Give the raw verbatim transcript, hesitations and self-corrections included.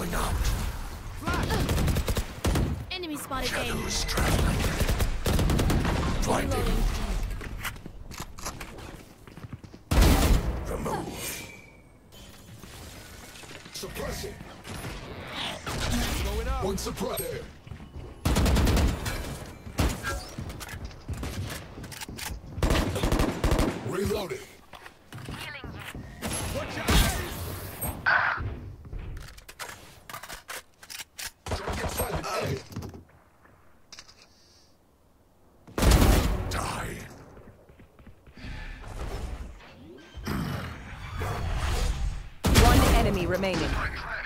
Going up. Enemy spotted A. Shadows traveling. Blinding. Remove. Suppressing. Going up. One suppress there. Reloading. Watch your eyes. Hey. Die. One enemy remaining.